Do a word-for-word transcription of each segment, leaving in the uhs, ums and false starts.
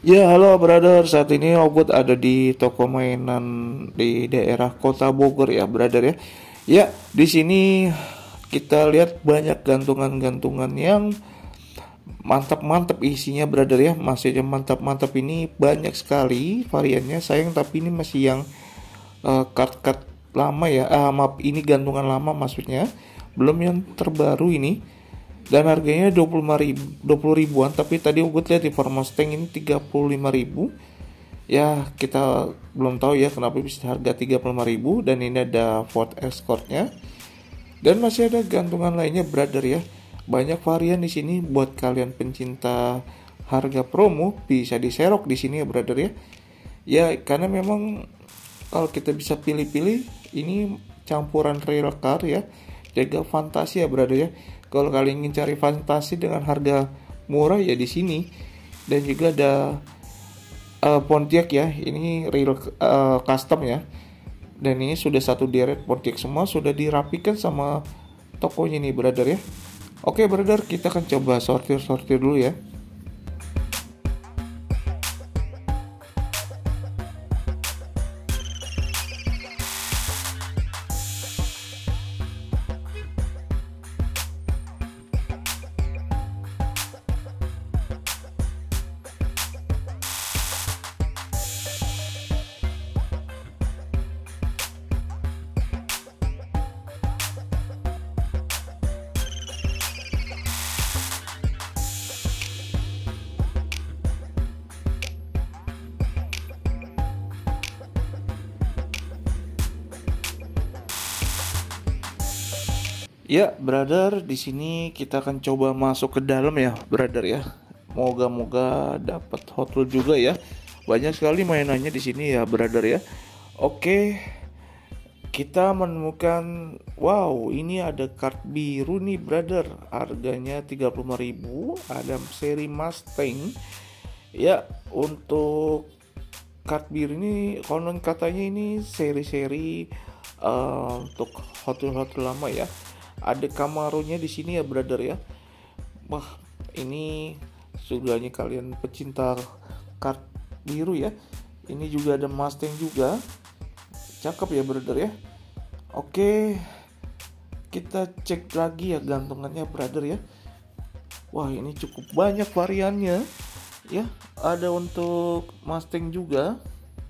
Ya, halo brother. Saat ini Ogut ada di toko mainan di daerah Kota Bogor ya, brother ya. Ya, di sini kita lihat banyak gantungan-gantungan yang mantap-mantap isinya, brother ya. Maksudnya mantap-mantap ini banyak sekali variannya. Sayang tapi ini masih yang uh, card-card lama ya. Ah, maaf, ini gantungan lama maksudnya. Belum yang terbaru ini. Dan harganya dua puluh lima ribu, dua puluh ribuan, tapi tadi gue lihat di Formosteng ini tiga puluh lima ribu. Ya, kita belum tahu ya kenapa bisa harga tiga puluh lima ribu. Dan ini ada Ford Escort-nya. Dan masih ada gantungan lainnya, brother ya. Banyak varian di sini buat kalian pencinta harga promo, bisa diserok di sini ya, brother ya. Ya, karena memang kalau kita bisa pilih-pilih, ini campuran real car ya, jaga fantasi ya, brother ya. Kalau kalian ingin cari fantasi dengan harga murah ya di sini. Dan juga ada uh, Pontiac ya, ini real uh, custom ya. Dan ini sudah satu deret Pontiac semua, sudah dirapikan sama tokonya nih, brother ya. Oke brother, kita akan coba sortir-sortir dulu ya. Ya, brother, di sini kita akan coba masuk ke dalam ya, brother ya. Moga-moga dapat Hot Wheels juga ya. Banyak sekali mainannya di sini ya, brother ya. Oke, kita menemukan, wow, ini ada kart biru nih, brother. Harganya tiga puluh lima ribu, ada seri Mustang. Ya, untuk kart biru ini konon katanya ini seri-seri uh, untuk Hot Wheels Hot Wheels lama ya. Ada Camaro-nya di sini ya, brother ya. Wah, ini sudahnya kalian pecinta kart biru ya. Ini juga ada Mustang juga. Cakep ya, brother ya. Oke, kita cek lagi ya gantungannya, brother ya. Wah, ini cukup banyak variannya ya. Ada untuk Mustang juga.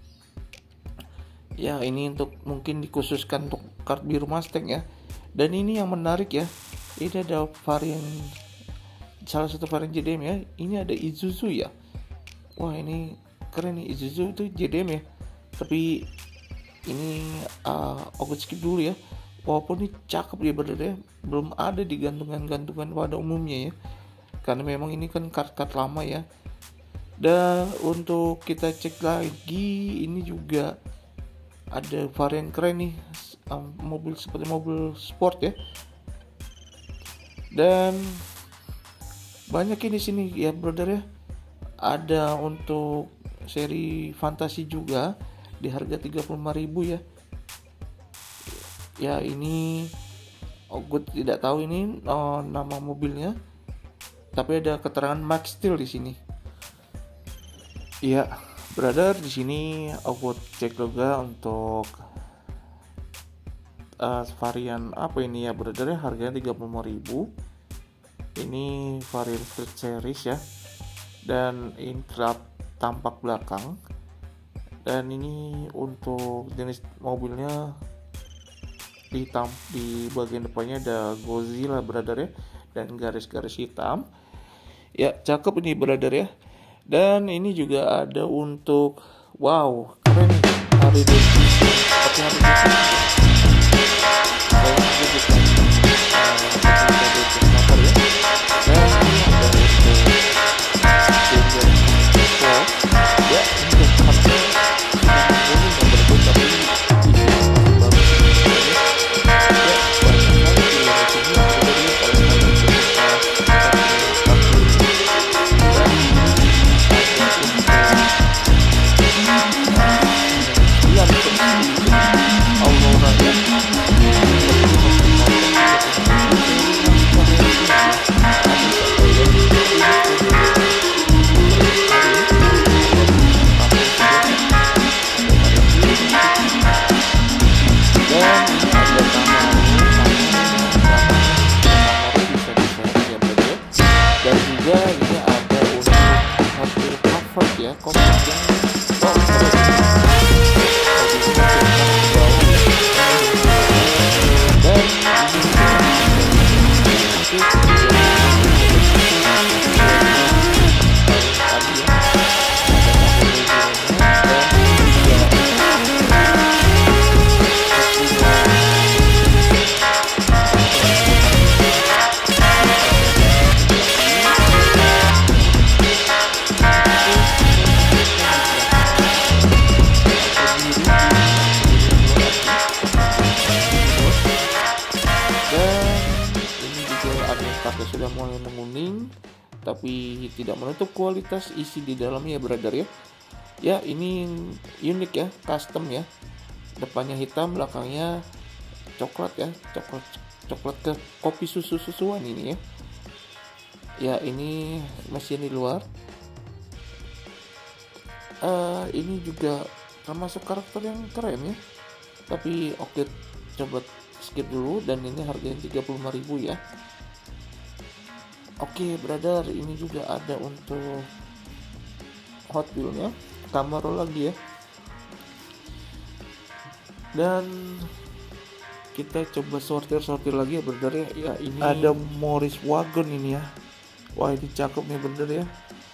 Ya, ini untuk mungkin dikhususkan untuk kart biru Mustang ya. Dan ini yang menarik ya, ini ada varian, salah satu varian J D M ya. Ini ada Isuzu ya. Wah, ini keren nih, Isuzu itu J D M ya. Tapi ini uh, aku skip dulu ya. Walaupun ini cakep ya, brother ya, belum ada di gantungan-gantungan pada umumnya ya. Karena memang ini kan kart-kart lama ya. Dan untuk kita cek lagi, ini juga ada varian keren nih, um, mobil seperti mobil sport ya. Dan banyak ini sini ya, brother ya. Ada untuk seri fantasi juga di harga tiga puluh lima ribu ya. Ya, ini oh, gue tidak tahu ini oh, nama mobilnya. Tapi ada keterangan Max Steel di sini. Ya, brother, di sini aku cek juga untuk uh, varian apa ini ya, brother ya, harganya tiga puluh lima ribu. Ini varian Street Series ya. Dan ini tampak belakang. Dan ini untuk jenis mobilnya di tam di bagian depannya ada Godzilla, brother ya, dan garis-garis hitam. Ya, cakep ini, brother ya. Dan ini juga ada untuk, wow, keren nih, Harley Davidson, seperti Harley Davidson. Saya juga bisa Harley Davidson motor ya. Dan ini ada untuk Danger Force. Ya, ini untuk harga sudah menurun yang berbeda, tapi isinya masih bagus sebenarnya. Ya, banyak sekali di luar sini, sebenarnya kalau kalian suka Aurora ya. Ini juga ini ada untuk Hot Wheels cover ya, cover yang top terus. Dan sudah mulai menguning, tapi tidak menutup kualitas isi di dalamnya ya brother ya. Ya ini unik ya, custom ya. Depannya hitam, belakangnya coklat ya, coklat coklat ke kopi susu susuan ini ya. Ya ini mesin di luar. Uh, ini juga termasuk karakter yang keren ya. Tapi oke, coba skip dulu, dan ini harganya tiga puluh lima ribu ya. Oke brother, ini juga ada untuk Hot Wheels-nya, Camaro lagi ya. Dan kita coba sortir-sortir lagi ya brother ya. Ya ini ada Morris Wagon ini ya. Wah ini cakep nih brother ya.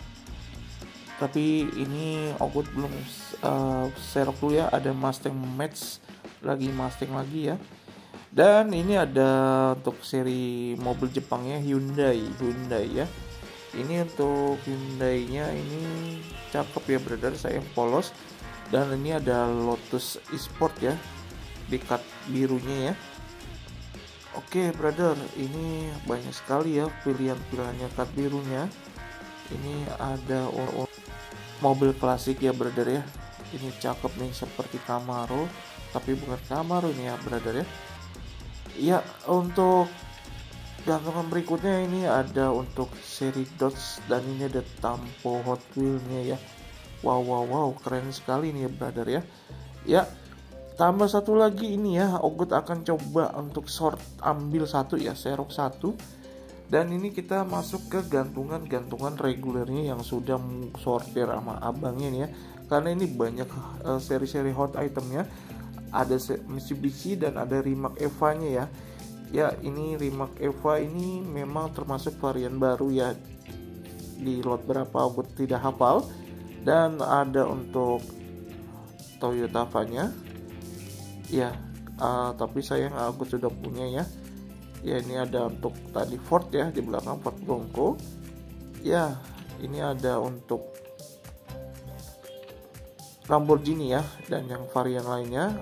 Tapi ini Ogut belum uh, serok dulu ya. Ada Mustang Match lagi, Mustang lagi ya. Dan ini ada untuk seri mobil Jepangnya Hyundai, Hyundai ya. Ini untuk Hyundai-nya ini cakep ya brother, sayang polos. Dan ini ada Lotus Esport ya, di cut birunya ya. Oke brother, ini banyak sekali ya pilihan-pilihannya cut birunya. Ini ada or- or- mobil klasik ya brother ya. Ini cakep nih, seperti Camaro, tapi bukan Camaro ini ya brother ya. Ya, untuk gantungan berikutnya ini ada untuk seri Dodge, dan ini ada tampo Hot Wheels-nya ya. Wow wow wow, keren sekali nih ya brother ya. Ya, tambah satu lagi ini ya, Ogut akan coba untuk sort, ambil satu ya, serok satu. Dan ini kita masuk ke gantungan-gantungan regulernya yang sudah sortir sama abangnya nih ya. Karena ini banyak uh, seri-seri hot itemnya. Ada Mitsubishi dan ada Rimac Eva-nya ya. Ya, ini Rimac Eva ini memang termasuk varian baru ya. Di lot berapa aku tidak hafal. Dan ada untuk Toyota Van-nya. Ya, uh, tapi sayang aku sudah punya ya. Ya, ini ada untuk tadi Ford ya, di belakang Ford Bronco. Ya, ini ada untuk Lamborghini ya, dan yang varian lainnya.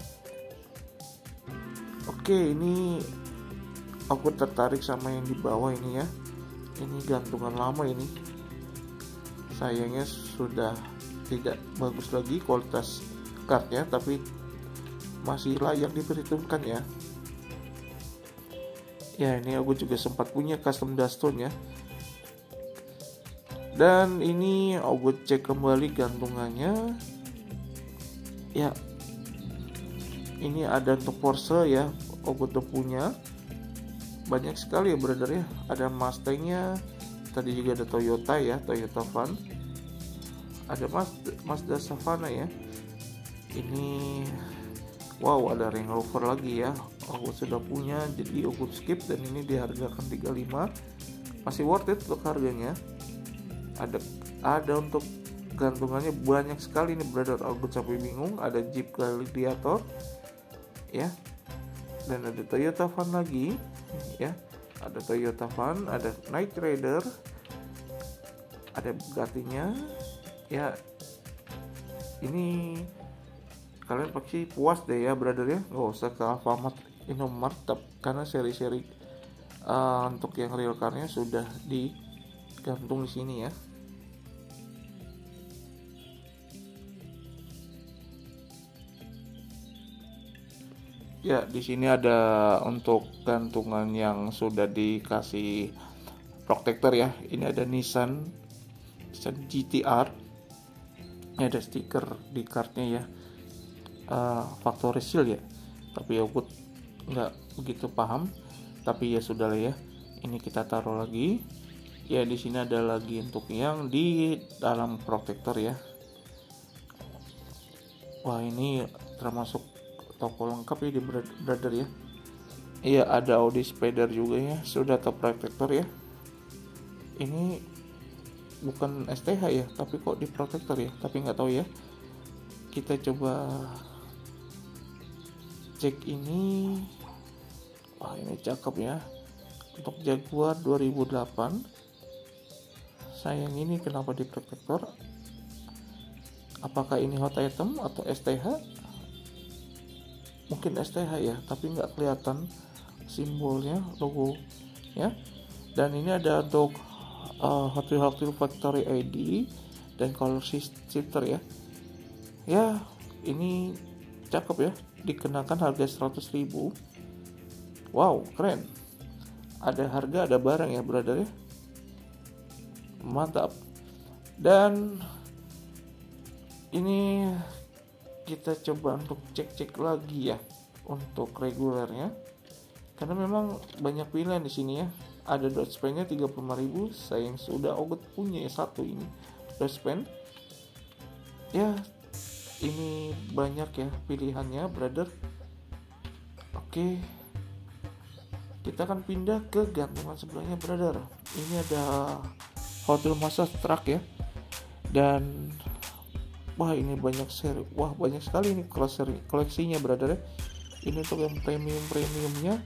Oke, ini aku tertarik sama yang di bawah ini ya. Ini gantungan lama ini. Sayangnya sudah tidak bagus lagi kualitas kartnya, tapi masih layak diperhitungkan ya. Ya, ini aku juga sempat punya custom dustone ya. Dan ini aku cek kembali gantungannya. Ya, ini ada untuk Porsche ya. Aku udah punya banyak sekali ya brother ya. Ada Mustang-nya, tadi juga ada Toyota ya, Toyota Van. Ada Mazda, Mazda Savana ya. Ini wow, ada Range Rover lagi ya. Aku sudah punya, jadi aku skip, dan ini dihargakan tiga puluh lima. Masih worth it untuk harganya. Ada ada untuk gantungannya banyak sekali nih brother. Aku sampai bingung. Ada Jeep Gladiator ya. Dan ada Toyota Van lagi ya, ada Toyota Van, ada Knight Rider, ada Bugatti-nya ya. Ini kalian pasti puas deh ya brother ya, nggak usah ke Alfamart, Indomart, karena seri-seri uh, untuk yang real car-nya sudah digantung di sini ya. Ya, di sini ada untuk gantungan yang sudah dikasih protector ya. Ini ada Nissan, Nissan G T R. Ini ada stiker di kartnya ya, uh, factory seal ya. Tapi aku nggak begitu paham. Tapi ya sudah lah ya. Ini kita taruh lagi. Ya di sini ada lagi untuk yang di dalam protektor ya. Wah ini termasuk toko lengkap ya di brother ya. Iya ada Audi Spider juga ya, sudah top protektor ya. Ini bukan S T H ya, tapi kok di protektor ya, tapi nggak tahu ya. Kita coba cek ini. Wah ini cakep ya, untuk Jaguar dua ribu delapan. Sayang ini kenapa di protektor? Apakah ini hot item atau S T H? Mungkin S T H ya, tapi nggak kelihatan simbolnya, logo ya. Dan ini ada untuk uh, Hot Wheels Hot Wheels Factory I D dan color shifter ya. Ya ini cakep ya, dikenakan harga seratus ribu. Wow keren, ada harga ada barang ya brother ya, mantap. Dan ini kita coba untuk cek-cek lagi ya untuk regulernya, karena memang banyak pilihan di sini ya. Ada Dodge Pen-nya tiga puluh lima ribu, saya yang sudah Ogut punya ya satu ini Dodge Pen. Ya, ini banyak ya pilihannya, brother. Oke. Kita akan pindah ke gantungan sebelahnya, brother. Ini ada Hot Wheels Massa Truck ya. Dan wah ini banyak seri, wah banyak sekali ini seri koleksinya brother ya. Ini untuk yang premium premiumnya.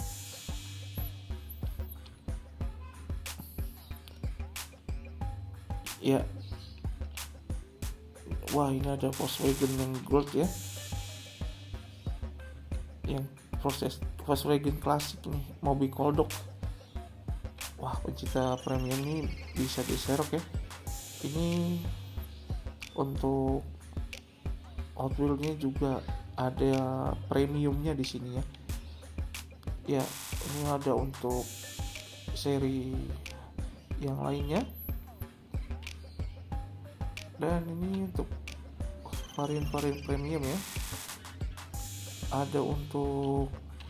Ya, wah ini ada Volkswagen yang gold ya, yang proses Volkswagen klasik nih, mobil kodok. Wah pencinta premium ini bisa diserok ya. Ini untuk Hot Wheels-nya juga ada premiumnya di sini ya. Ya, ini ada untuk seri yang lainnya. Dan ini untuk varian-varian premium ya. Ada untuk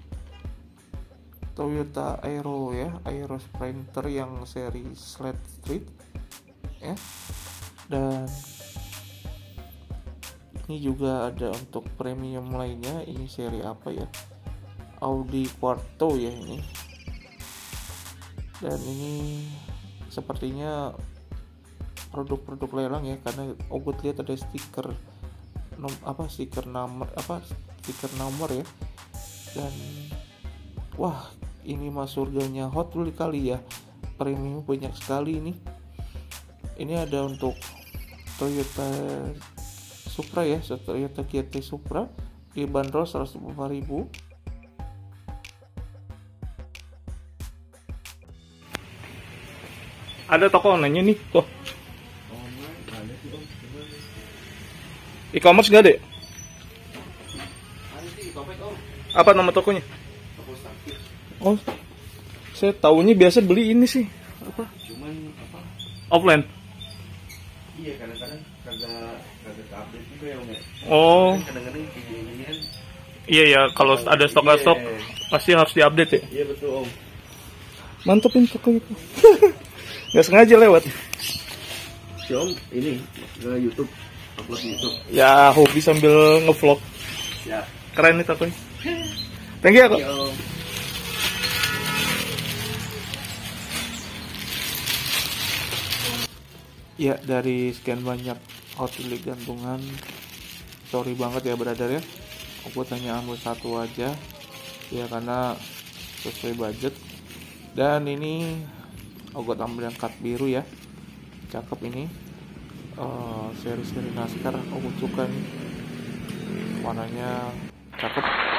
Toyota Aero ya, Aero Sprinter yang seri Sled Street ya. Dan ini juga ada untuk premium lainnya. Ini seri apa ya? Audi Quarto ya ini. Dan ini sepertinya produk-produk lelang ya, karena Ogut lihat ada stiker nom, apa stiker nomor apa stiker nomor ya. Dan wah ini mah surganya Hot Wheels kali ya, premium banyak sekali ini. Ini ada untuk Toyota Supra ya, Toyota G T Supra dibanderol seratus dua puluh lima ribu. Ada toko online nih tuh. E-commerce gak deh? Apa nama tokonya? Oh, saya tahunya biasa beli ini sih. Apa? Cuman apa? Offline. Iya kadang-kadang kagak kagak update juga ya om ya. Oh. Kadang-kadang kayak gini kan. Iya ya, kalau ada stok-stok iya. Pasti harus diupdate ya. Iya betul om. Mantepin toko itu. Nggak sengaja lewat. Si om ini ke YouTube, upload di YouTube. Ya hobi sambil ngevlog. Ya. Keren nih tokonya. Thank you kok. Ya dari sekian banyak Hot Wheels gantungan, sorry banget ya brother ya, aku hanya ambil satu aja ya karena sesuai budget. Dan ini aku ambil yang cut biru ya, cakep ini, uh, seri-seri NASCAR aku suka nih, warnanya cakep.